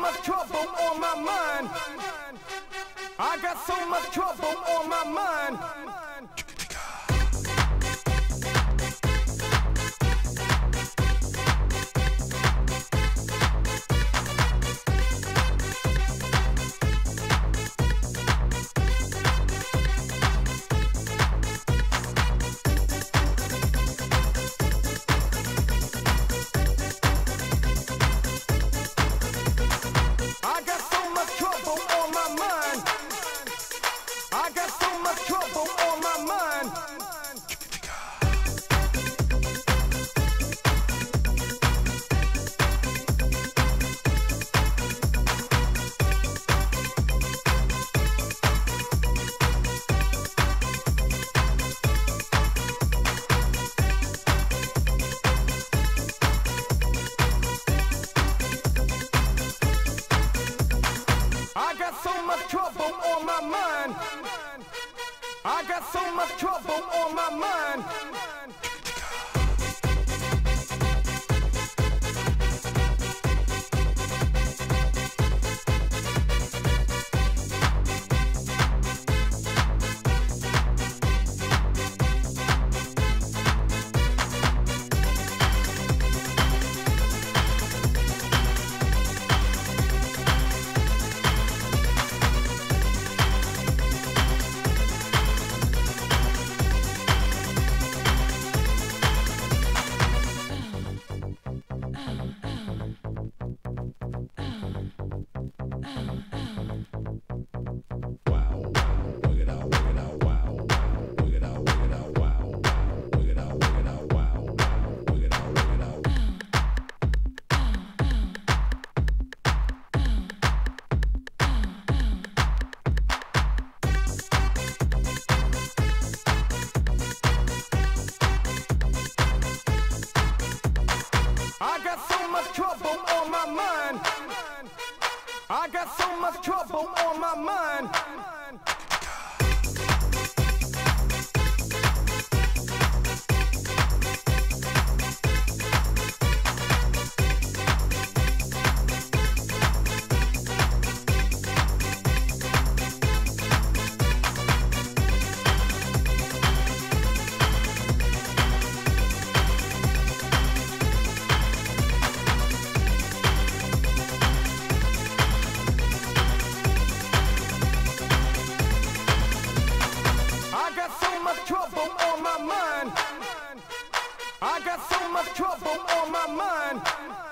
much trouble on my mind. I got so much trouble on my mind. I got so much trouble on my mind. I got so much trouble on my mind. I got so much trouble on my mind. I got so much trouble on my mind. I got so much trouble on my mind. I got so much trouble on my mind. I got so much trouble on my mind. I got so much trouble on my mind.